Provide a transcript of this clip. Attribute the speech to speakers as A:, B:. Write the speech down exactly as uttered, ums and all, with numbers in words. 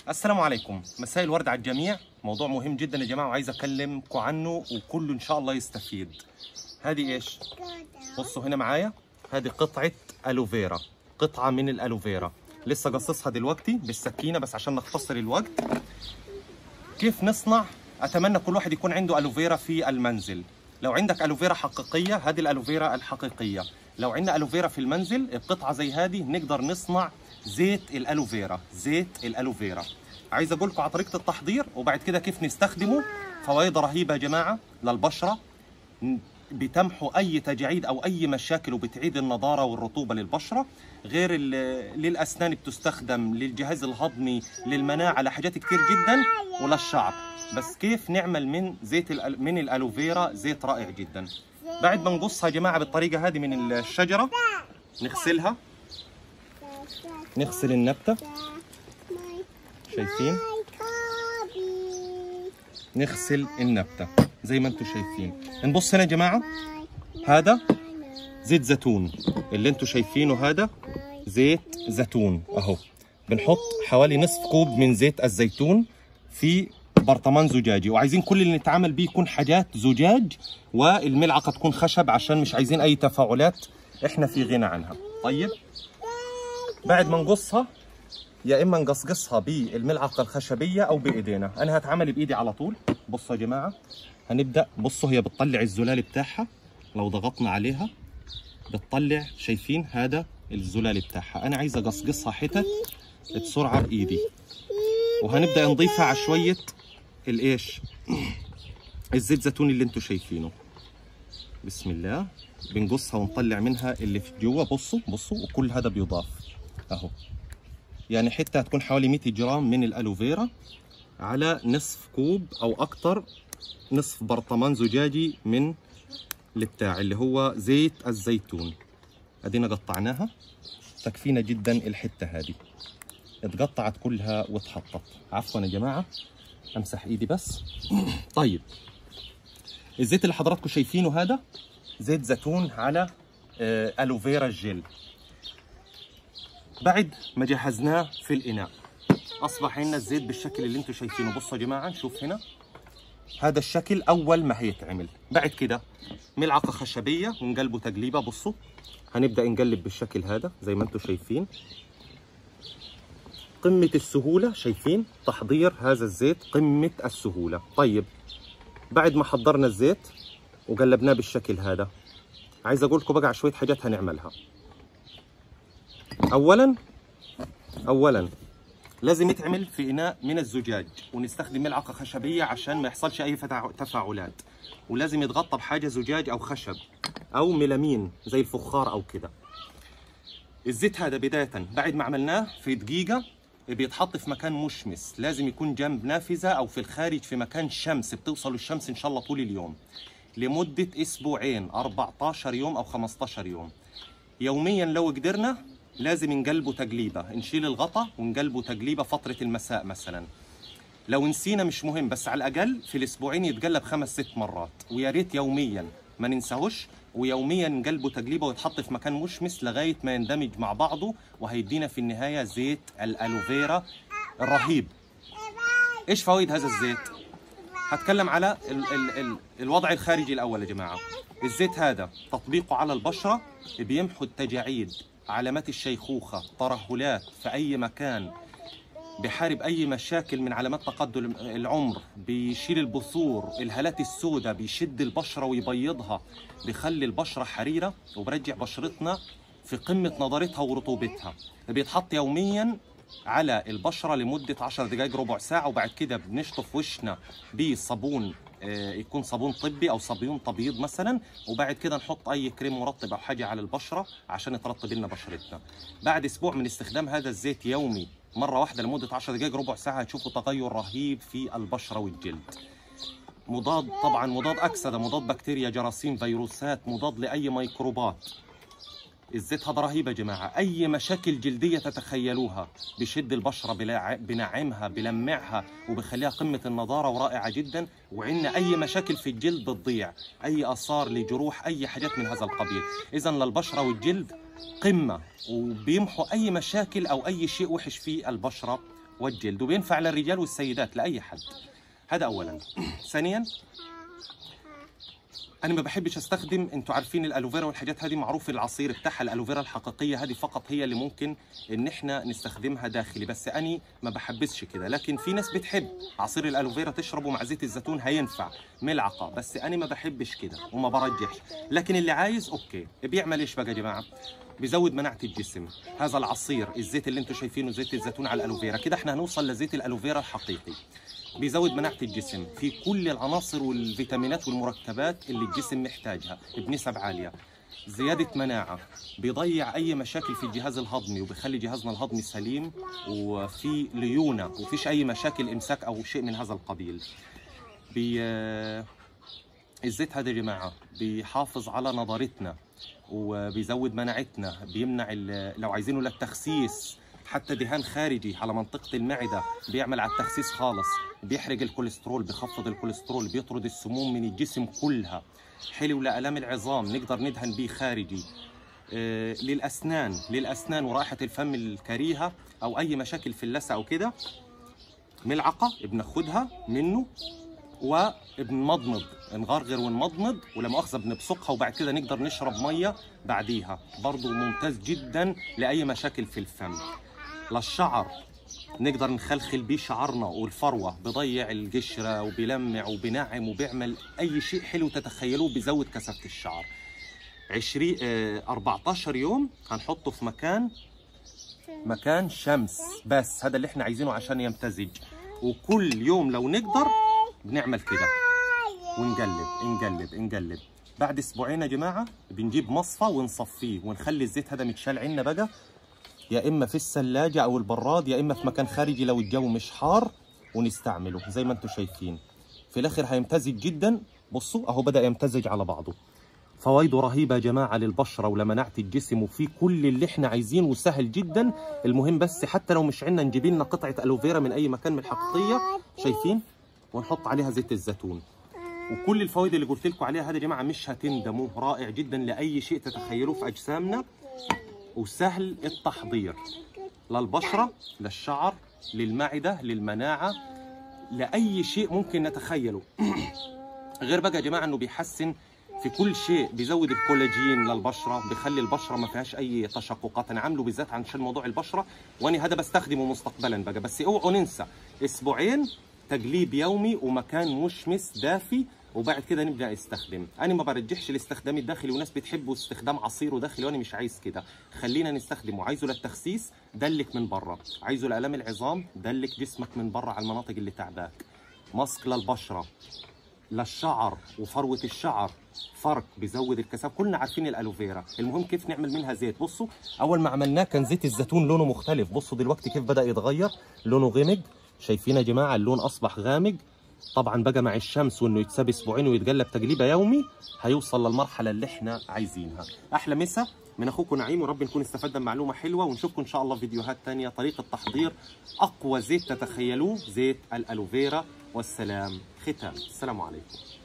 A: السلام عليكم، مساء الورد على الجميع. موضوع مهم جدا يا جماعه وعايز اكلمكم عنه وكله ان شاء الله يستفيد. هذه ايش؟ بصوا هنا معايا، هذه قطعه الوفيرا، قطعه من الالوفيرا لسه قصصها دلوقتي بالسكينه بس عشان نختصر الوقت. كيف نصنع؟ اتمنى كل واحد يكون عنده الوفيرا في المنزل. لو عندك الوفيرا حقيقيه هذه الالوفيرا الحقيقيه، لو عندنا الوفيرا في المنزل القطعه زي هذه نقدر نصنع زيت الالوفيرا. زيت الالوفيرا عايز اقول لكم على طريقه التحضير وبعد كده كيف نستخدمه. فوائد رهيبه يا جماعه للبشره، بتمحو اي تجاعيد او اي مشاكل وبتعيد النضاره والرطوبه للبشره. غير للاسنان بتستخدم، للجهاز الهضمي، للمناعه، لحاجات كتير جدا، وللشعر. بس كيف نعمل من زيت من الالوفيرا زيت رائع جدا. بعد ما نقصها يا جماعه بالطريقه هذه من الشجره نغسلها، نغسل النبته شايفين، نغسل النبته زي ما انتم شايفين. نبص هنا يا جماعه، هذا زيت زيتون اللي انتم شايفينه، هذا زيت زيتون اهو. بنحط حوالي نصف كوب من زيت الزيتون في برطمان زجاجي، وعايزين كل اللي نتعامل بيه يكون حاجات زجاج والملعقه تكون خشب عشان مش عايزين اي تفاعلات احنا في غنى عنها. طيب بعد ما نقصها يا اما نقصقصها بالملعقه الخشبيه او بايدينا. انا هتعامل بايدي على طول. بصوا يا جماعه، هنبدا. بصوا هي بتطلع الزلال بتاعها، لو ضغطنا عليها بتطلع، شايفين هذا الزلال بتاعها. انا عايز اقصقصها حتت بسرعه بايدي، وهنبدا نضيفها على شويه الايش الزيت زيتون اللي انتم شايفينه. بسم الله، بنقصها ونطلع منها اللي في جوا. بصوا بصوا، وكل هذا بيضاف اهو. يعني حتى هتكون حوالي مئة جرام من الالوفيرا على نصف كوب او اكتر، نصف برطمان زجاجي من البتاع اللي هو زيت الزيتون. ادينا قطعناها، تكفينا جدا الحته هذه، اتقطعت كلها واتحطت. عفوا يا جماعه، امسح ايدي بس. طيب الزيت اللي حضراتكم شايفينه هذا زيت زيتون على الوفيرا جل. بعد ما جهزناه في الاناء اصبح عندنا الزيت بالشكل اللي انتم شايفينه. بصوا يا جماعه، نشوف هنا هذا الشكل اول ما هيتعمل. بعد كده ملعقه خشبيه ونقلبه تقليبه. بصوا هنبدا نقلب بالشكل هذا زي ما انتم شايفين. قمه السهوله، شايفين تحضير هذا الزيت قمه السهوله. طيب بعد ما حضرنا الزيت وقلبناه بالشكل هذا، عايز اقول لكم بقى على شويه حاجات هنعملها. اولا اولا لازم يتعمل في اناء من الزجاج، ونستخدم ملعقه خشبيه عشان ما يحصلش اي تفاعلات، ولازم يتغطى بحاجه زجاج او خشب او ميلامين زي الفخار او كده. الزيت هذا بدايه بعد ما عملناه في دقيقه بيتحط في مكان مشمس، لازم يكون جنب نافذه او في الخارج في مكان شمس بتوصل الشمس ان شاء الله طول اليوم لمده اسبوعين، أربعة عشر يوم او خمسة عشر يوم. يوميا لو قدرنا لازم نقلبه تقليبه، نشيل الغطا ونقلبه تقليبه فتره المساء مثلا. لو نسينا مش مهم، بس على الاقل في الاسبوعين يتقلب خمس ست مرات، ويا ريت يوميا ما ننساهوش، ويوميا نقلبه تقليبه ويتحط في مكان مشمس لغايه ما يندمج مع بعضه، وهيدينا في النهايه زيت الالوفيرا الرهيب. ايش فوائد هذا الزيت؟ هتكلم على ال ال ال الوضع الخارجي الاول يا جماعه. الزيت هذا تطبيقه على البشره بيمحو التجاعيد، علامات الشيخوخه، ترهلات في اي مكان، بيحارب اي مشاكل من علامات تقدم العمر، بيشيل البثور، الهالات السوداء، بيشد البشره ويبيضها، بيخلي البشره حريره وبرجع بشرتنا في قمه نضارتها ورطوبتها. بيتحط يوميا على البشره لمده عشر دقائق ربع ساعه، وبعد كده بنشطف وشنا بصابون، يكون صابون طبي او صابون تبييض مثلا، وبعد كده نحط اي كريم مرطب او حاجه على البشره عشان ترطب لنا بشرتنا. بعد اسبوع من استخدام هذا الزيت يومي مره واحده لمده عشر دقائق ربع ساعه هتشوفوا تغير رهيب في البشره والجلد. مضاد طبعا، مضاد اكسده، مضاد بكتيريا، جراثيم، فيروسات، مضاد لاي ميكروبات. الزيت هذا رهيب يا جماعه. اي مشاكل جلديه تتخيلوها بشد البشره، بنعمها، بلمعها، وبخليها قمه النضاره ورائعه جدا. وعندنا اي مشاكل في الجلد بتضيع، اي اثار لجروح، اي حاجات من هذا القبيل. اذا للبشره والجلد قمه، وبيمحوا اي مشاكل او اي شيء وحش في البشره والجلد، وبينفع للرجال والسيدات لاي حد. هذا اولا. ثانيا انا ما بحبش استخدم، انتوا عارفين الالوفيرا والحاجات هذه معروف العصير بتاعها، الالوفيرا الحقيقيه هذه فقط هي اللي ممكن ان احنا نستخدمها داخلي، بس انا ما بحبسش كده. لكن في ناس بتحب عصير الالوفيرا تشربه مع زيت الزيتون هينفع ملعقه، بس انا ما بحبش كده وما برجحش. لكن اللي عايز اوكي بيعمل ايش بقى يا جماعه؟ بيزود مناعه الجسم. هذا العصير الزيت اللي انتوا شايفينه زيت الزيتون على الالوفيرا، كده احنا هنوصل لزيت الالوفيرا الحقيقي. بيزود مناعة الجسم في كل العناصر والفيتامينات والمركبات اللي الجسم محتاجها بنسب عالية. زيادة مناعة، بيضيع أي مشاكل في الجهاز الهضمي وبيخلي جهازنا الهضمي سليم وفي ليونة وفيش أي مشاكل إمساك أو شيء من هذا القبيل. بي... الزيت هذا يا جماعة بيحافظ على نضارتنا وبيزود مناعتنا، بيمنع ال... لو عايزينه للتخسيس، حتى دهان خارجي على منطقة المعدة بيعمل على التخسيس خالص، بيحرق الكوليسترول، بيخفض الكوليسترول، بيطرد السموم من الجسم كلها. حلو لآلام العظام، نقدر ندهن بيه خارجي. آه للأسنان، للأسنان ورائحة الفم الكريهة أو أي مشاكل في اللثة أو كده، ملعقة بناخدها منه وبنمضمض، نغرغر ونمضمض، ولا مؤاخذة بنبصقها وبعد كده نقدر نشرب مية بعديها، برضو ممتاز جدا لأي مشاكل في الفم. للشعر نقدر نخلخل بيه شعرنا والفروة، بضيع القشرة وبيلمع وبنعم وبيعمل أي شيء حلو تتخيلوه، بيزود كثافة الشعر. عشرين أربعتاشر يوم هنحطه في مكان مكان شمس، بس هذا اللي احنا عايزينه عشان يمتزج. وكل يوم لو نقدر بنعمل كده ونقلب نقلب نقلب. بعد اسبوعين يا جماعه بنجيب مصفى ونصفيه ونخلي الزيت هذا متشال عنا بقى، يا اما في الثلاجه او البراد، يا اما في مكان خارجي لو الجو مش حار، ونستعمله زي ما انتم شايفين. في الاخر هيمتزج جدا. بصوا اهو بدا يمتزج على بعضه. فوائده رهيبه يا جماعه للبشره ولمناعه الجسم، وفي كل اللي احنا عايزينه وسهل جدا. المهم بس حتى لو مش عندنا نجيب لنا قطعه الوفيرا من اي مكان من الحقيقيه، شايفين، ونحط عليها زيت الزيتون. وكل الفوائد اللي قلت لكم عليها هذه يا جماعه مش هتندموا، رائع جدا لاي شيء تتخيلوه في اجسامنا، وسهل التحضير للبشره، للشعر، للمعده، للمناعه، لاي شيء ممكن نتخيله. غير بقى يا جماعه انه بيحسن في كل شيء، بيزود الكولاجين للبشره، بيخلي البشره ما فيهاش اي تشققات. انا عامله بالذات عشان موضوع البشره، وانا هذا بستخدمه مستقبلا بقى. بس اوعوا ننسى اسبوعين تقليب يومي ومكان مشمس دافي، وبعد كده نبدا نستخدم. انا ما برجحش الاستخدام الداخلي، وناس بتحبوا استخدام عصير وداخلي، وانا مش عايز كده. خلينا نستخدمه. عايزه للتخسيس دلك من بره، عايزه لآلام العظام دلك جسمك من بره على المناطق اللي تعباك. ماسك للبشره، للشعر وفروه الشعر، فرق بيزود الكثافه. كلنا عارفين الالوفيرا. المهم كيف نعمل منها زيت. بصوا اول ما عملناه كان زيت الزيتون لونه مختلف، بصوا دلوقتي كيف بدا يتغير، لونه غمق. شايفين يا جماعه اللون اصبح غامق. طبعا بقى مع الشمس وانه يتساب اسبوعين ويتقلب تقليبه يومي هيوصل للمرحله اللي احنا عايزينها. احلى مسا من اخوكم نعيم، ورب نكون استفدنا بمعلومه حلوه، ونشوفكم ان شاء الله في فيديوهات ثانيه. طريقه تحضير اقوى زيت تتخيلوه، زيت الالوفيرا. والسلام ختام. السلام عليكم.